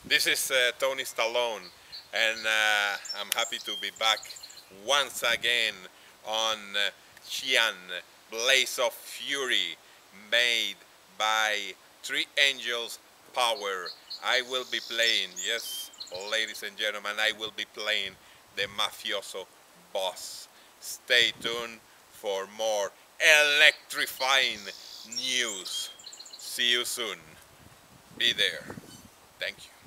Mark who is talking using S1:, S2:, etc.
S1: This is Tony Stallone, and I'm happy to be back once again on Xi'an, Blaze of Fury, made by Three Angels Power. I will be playing, yes, ladies and gentlemen, I will be playing the mafioso boss. Stay tuned for more electrifying news. See you soon. Be there. Thank you.